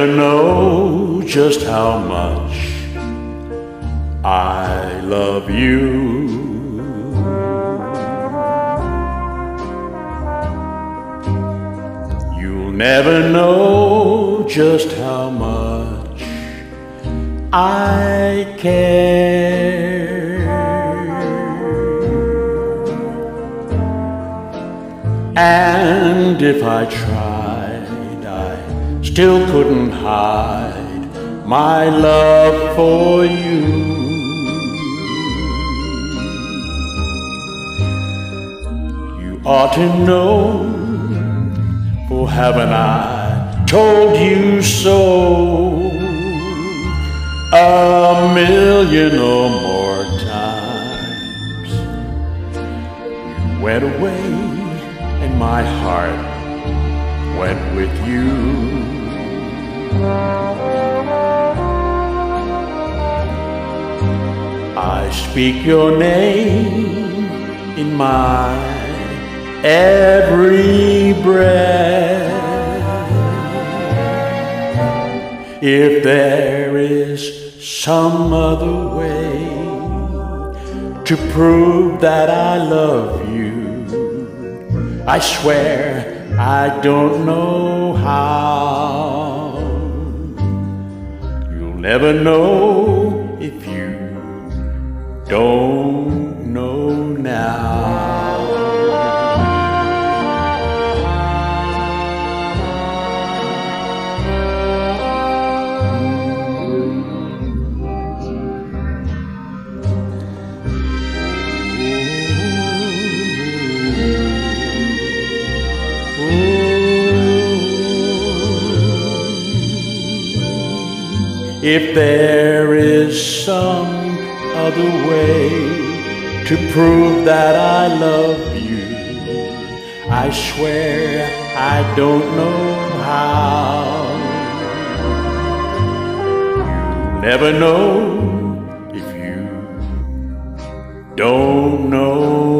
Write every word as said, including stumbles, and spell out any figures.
never know just how much I love you. You'll never know just how much I care. And if I tried, I still couldn't hide my love for you. You ought to know, for haven't I told you so a million or more times? You went away and my heart went with you. I speak your name in my every breath. If there is some other way to prove that I love you, I swear I don't know how. You'll never know if you don't know now. If there is some other way to prove that I love you, I swear I don't know how. You'll never know if you don't know